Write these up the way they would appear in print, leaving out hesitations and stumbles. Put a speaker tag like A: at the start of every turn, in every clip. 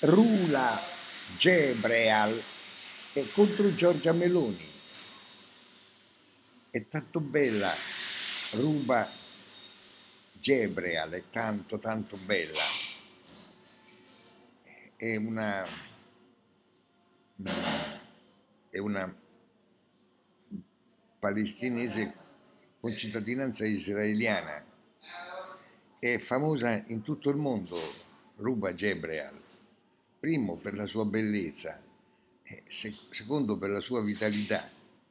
A: Rula Gebreal è contro Giorgia Meloni. È tanto bella Ruba Gebreal, è tanto tanto bella. È una palestinese con cittadinanza israeliana. È famosa in tutto il mondo Ruba Gebreal, primo per la sua bellezza, secondo per la sua vitalità.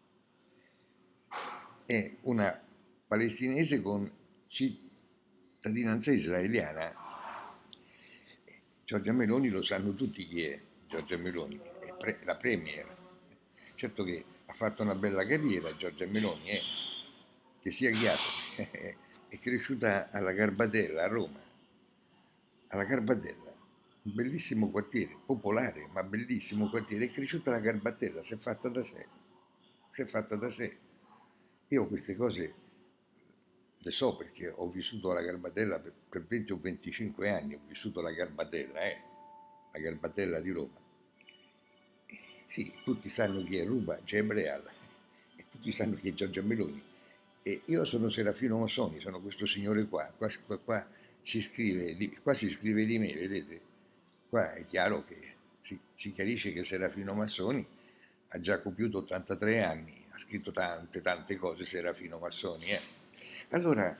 A: È una palestinese con cittadinanza israeliana. Giorgia Meloni, lo sanno tutti chi è Giorgia Meloni, è la premier. Certo che ha fatto una bella carriera Giorgia Meloni, che sia chiaro, è cresciuta alla Garbatella a Roma, alla Garbatella, un bellissimo quartiere, popolare ma bellissimo quartiere, è cresciuta alla Garbatella, si è fatta da sé, si è fatta da sé. Io queste cose le so perché ho vissuto alla Garbatella per 20 o 25 anni, ho vissuto alla Garbatella, la Garbatella di Roma. Sì, tutti sanno chi è Ruba Gebreal e tutti sanno chi è Giorgia Meloni. E io sono Serafino Massoni, sono questo signore qua si scrive di me, vedete? Qua è chiaro che si chiarisce che Serafino Massoni ha già compiuto 83 anni, ha scritto tante cose Serafino Massoni. Allora,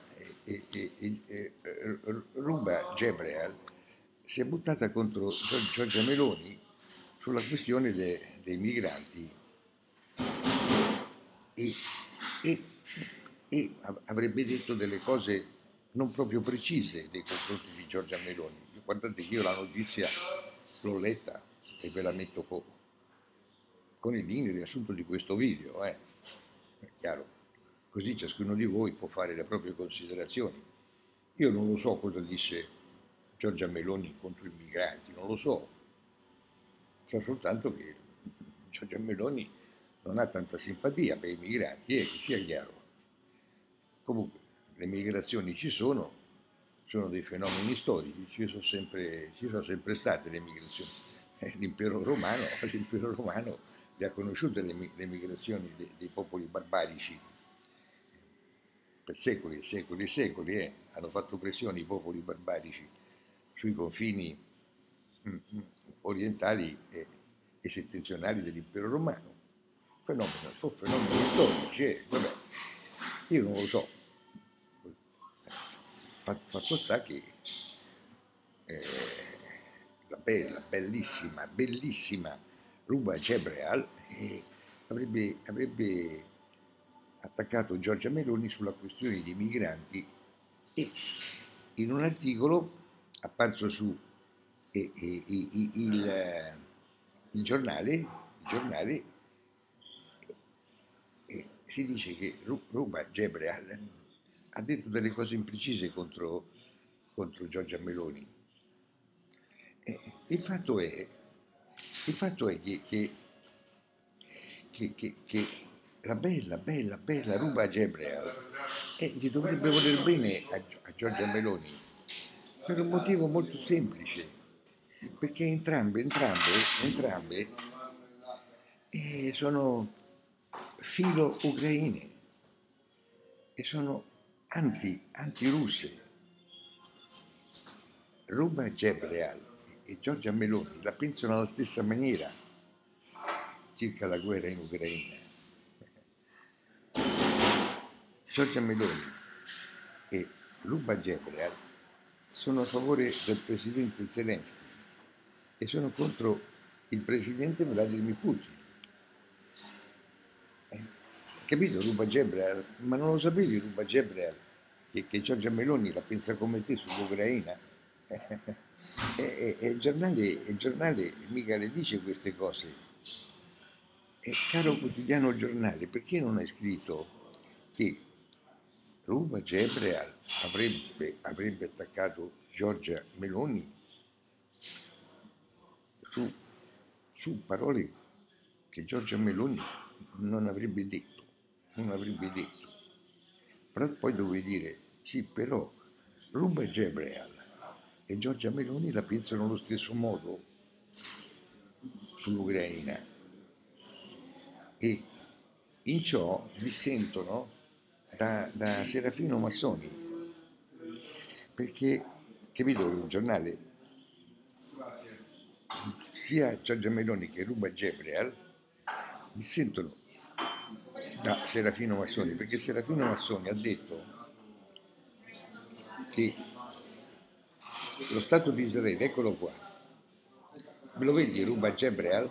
A: Ruba Gebreal si è buttata contro Giorgia Meloni sulla questione dei migranti e, e, e avrebbe detto delle cose non proprio precise nei confronti di Giorgia Meloni. Guardate che io la notizia l'ho letta e ve la metto con il link riassunto di questo video, è chiaro. Così ciascuno di voi può fare le proprie considerazioni. Io non lo so cosa disse Giorgia Meloni contro i migranti, non lo so. So soltanto che Giorgia Meloni non ha tanta simpatia per i migranti, che sia chiaro. Comunque, le migrazioni ci sono dei fenomeni storici, ci sono sempre state le migrazioni. L'impero romano le ha conosciute le migrazioni dei popoli barbarici per secoli e secoli e secoli, hanno fatto pressione i popoli barbarici sui confini orientali e settentrionali dell'impero romano. Sono fenomeni storici, vabbè, io non lo so. Fatto sta che la bellissima Ruba Gebreal avrebbe attaccato Giorgia Meloni sulla questione dei migranti e in un articolo apparso su il giornale si dice che Ruba Gebreal ha detto delle cose imprecise contro Giorgia Meloni. Il fatto è che la bella Ruba Gebreal gli dovrebbe voler bene a Giorgia Meloni per un motivo molto semplice, perché entrambe sono filo-ucraine e sono anti-russe. Ruba Gebreal e Giorgia Meloni la pensano alla stessa maniera circa la guerra in Ucraina. Giorgia Meloni e Ruba Gebreal sono a favore del presidente Zelensky e sono contro il presidente Vladimir Putin. Capito Ruba Gebreal? Ma non lo sapevi Ruba Gebreal che Giorgia Meloni la pensa come te sull'Ucraina? E il giornale mica le dice queste cose. Caro quotidiano giornale, perché non hai scritto che Ruba Gebreal avrebbe attaccato Giorgia Meloni su parole che Giorgia Meloni non avrebbe detto. Però poi dovevi dire, sì, però Ruba Gebreal e Giorgia Meloni la pensano allo stesso modo. sull'Ucraina e in ciò dissentono da Serafino Massoni, perché, capito, il giornale, sia Giorgia Meloni che Ruba Gebrial dissentono da Serafino Massoni, perché Serafino Massoni ha detto che lo Stato di Israele, eccolo qua, me lo vedi Ruba Gebrial?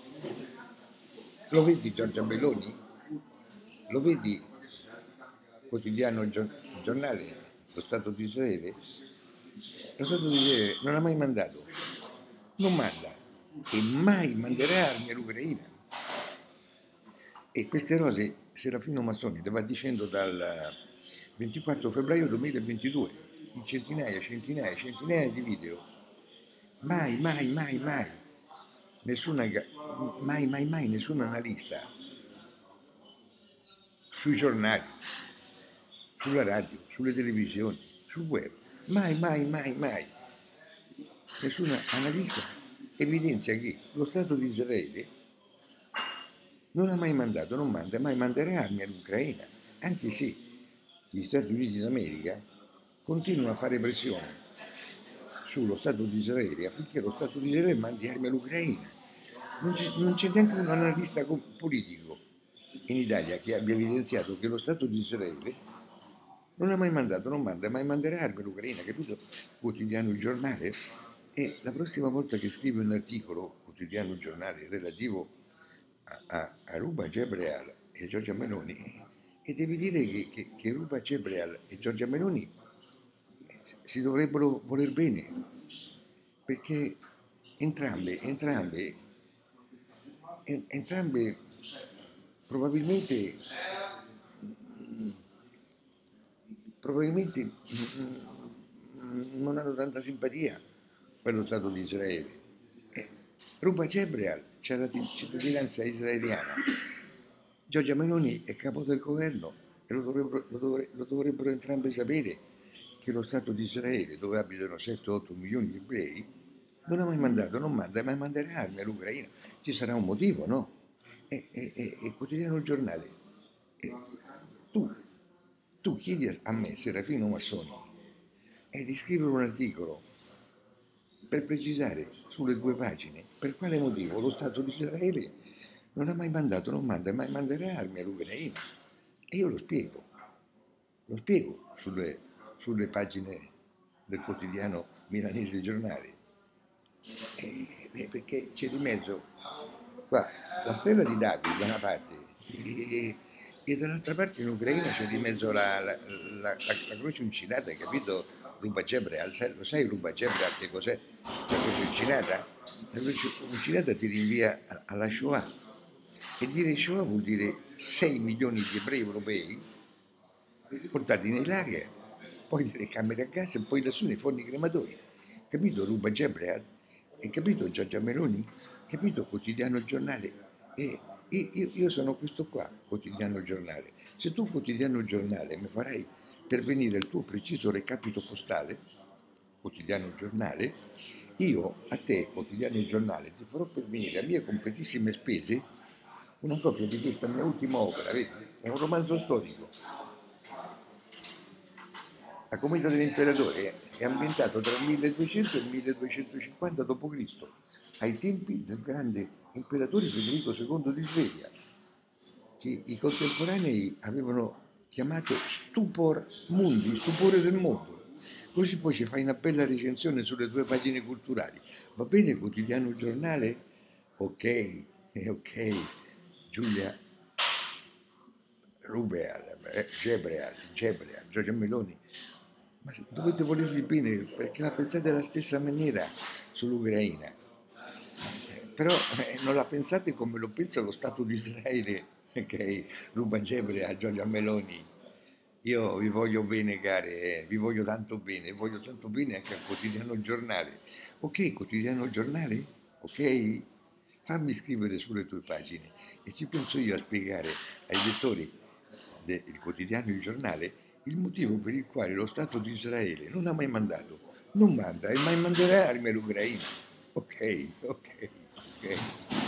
A: Lo vedi Giorgia Meloni? Lo vedi quotidiano giornale, lo Stato di Israele? Lo Stato di Israele non ha mai mandato, non manda e mai manderà armi all'Ucraina. E queste cose Serafino Massoni le va dicendo dal 24 febbraio 2022 in centinaia di video. Mai, mai, mai, mai, mai nessun analista sui giornali, sulla radio, sulle televisioni, sul web, mai, nessun analista evidenzia che lo Stato di Israele non ha mai mandato, non manda, mai manderà armi all'Ucraina, anche se gli Stati Uniti d'America continuano a fare pressione sullo Stato di Israele affinché lo Stato di Israele mandi armi all'Ucraina. Non c'è neanche un analista politico in Italia che abbia evidenziato che lo Stato di Israele non ha mai mandato, non manda, mai manderà armi all'Ucraina, capito? Quotidiano Il Giornale. E la prossima volta che scrive un articolo, quotidiano Il Giornale, relativo a Ruba Gebrial e Giorgia Meloni, e devi dire che Ruba Gebrial e Giorgia Meloni si dovrebbero voler bene, perché entrambe probabilmente non hanno tanta simpatia per lo Stato di Israele. Ruba Gebrial c'è la cittadinanza israeliana, Giorgia Meloni è capo del governo e lo dovrebbero entrambe sapere che lo Stato di Israele, dove abitano 7-8 milioni di ebrei, non ha mai mandato, non manda, mai manderà armi all'Ucraina. Ci sarà un motivo, no? E quotidiano Il Giornale. Tu chiedi a me, Serafino Massoni, di scrivere un articolo per precisare sulle 2 pagine per quale motivo lo Stato di Israele non ha mai mandato, non manda, mai manderà armi all'Ucraina. E io lo spiego sulle pagine del quotidiano milanese Giornale, perché c'è di mezzo qua la stella di David da una parte e dall'altra parte in Ucraina c'è di mezzo la croce uncinata, hai capito? Ruba Gebrial, lo sai Ruba Gebrial che cos'è? La croce uncinata? La croce uncinata ti rinvia alla Shoah, e dire Shoah vuol dire 6 milioni di ebrei europei portati nei lager, poi nelle camere a gas e poi lassù nei forni crematori. Capito Ruba Gebrial? E capito Giorgia Meloni? Capito Quotidiano Il Giornale? E io sono questo qua, Quotidiano Il Giornale. Se tu Quotidiano Il Giornale mi farai pervenire il tuo preciso recapito postale, Quotidiano Il Giornale, io a te, Quotidiano Il Giornale, ti farò pervenire a mie completissime spese una copia di questa mia ultima opera, vedi? È un romanzo storico. La Cometa dell'Imperatore è ambientato tra il 1200 e il 1250 d.C., ai tempi del grande imperatore Federico II di Svevia, che i contemporanei avevano chiamato Stupor Mundi, stupore del mondo. Così poi ci fai una bella recensione sulle 2 pagine culturali. Va bene, Quotidiano Giornale? Ok, Giulia Rubeal, Gebrial, Giorgia Meloni. Ma dovete volervi bene, perché la pensate alla stessa maniera sull'Ucraina. Però non la pensate come lo pensa lo Stato di Israele, Ruba Gebrial, Giorgia Meloni. Io vi voglio bene, care, vi voglio tanto bene anche al Quotidiano Giornale. Ok, Quotidiano Giornale? Ok? Fammi scrivere sulle 2 pagine e ci penso io a spiegare ai lettori del Quotidiano Il Giornale il motivo per il quale lo Stato di Israele non ha mai mandato, non manda e mai manderà armi all'Ucraina. Ok, ok, ok.